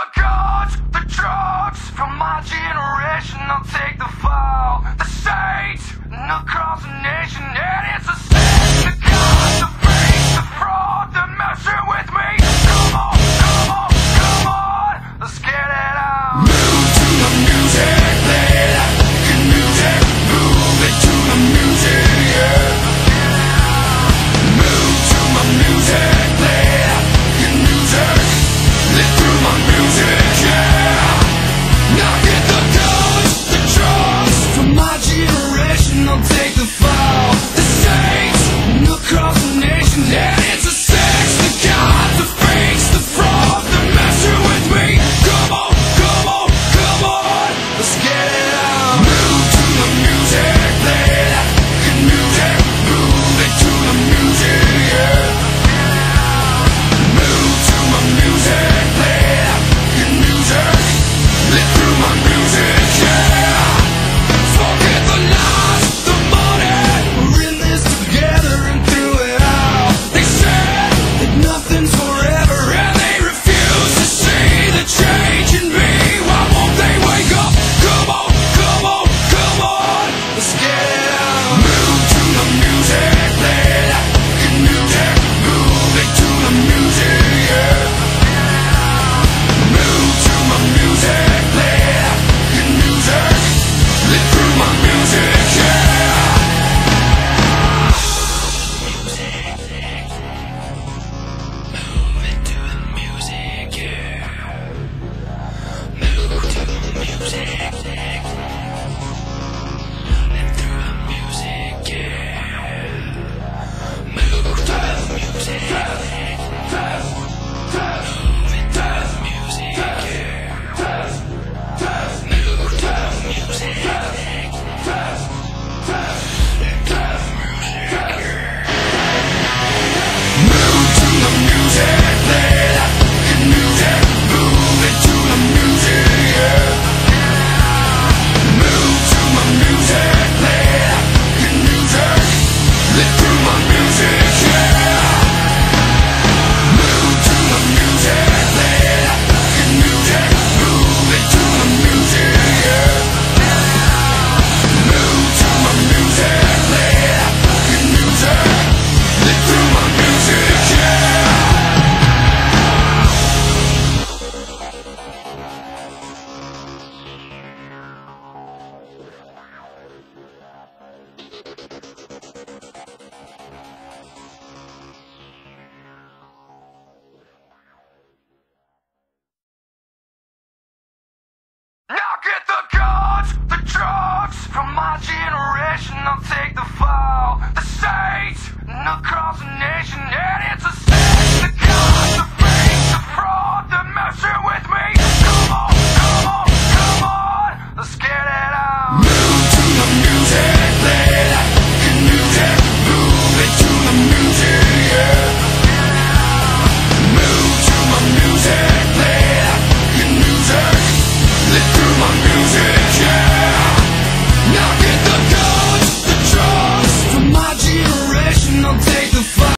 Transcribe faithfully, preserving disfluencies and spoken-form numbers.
guns, the drugs from my generation. I'll take the fall, the saints, and across the nation. And it's a sin, the gods, the fakes, the fraud, the messing with me. Come on, come on, come on, let's get it on. Move to the music, play that fucking music. Move it to the music, yeah. Move to my music, play that fucking music. Live through my music, yeah. Now get the guns, the drugs from my generation. I'll take the fall, the saints, and across the nation. And it's a sex, the gods, the fakes, the fraud, the messing with me. Come on, come on, come on, let's get it on. Move to the music, play that fucking music. Move it to the music, yeah. Move to my music, play that fucking music. Live through my music, yeah. Forget the lies, the money. We're in this together and through it all. They said that nothing's forever, and they refuse to see the change in me. Why won't they wake up? Come on, come on, come on, let's get it on. Move to the music, play that fucking music. Move it to the music, yeah. Move to my music, play that fucking music. Live through my music, yeah. Move it to the music, yeah. Move to the music. Live through the music, yeah. Move to the music. Move it to the music, yeah. Move to the music. Move to the music, play that fucking music. Move it to the music, yeah. Move to my music, play that fucking music. Live through my music, yeah. Move to the music, play that fucking music. Move it to the music, yeah. Move to my music, play that fucking music. Live through my music, yeah. Now get the guns, the drugs from my generation. I'll take the fall, the same.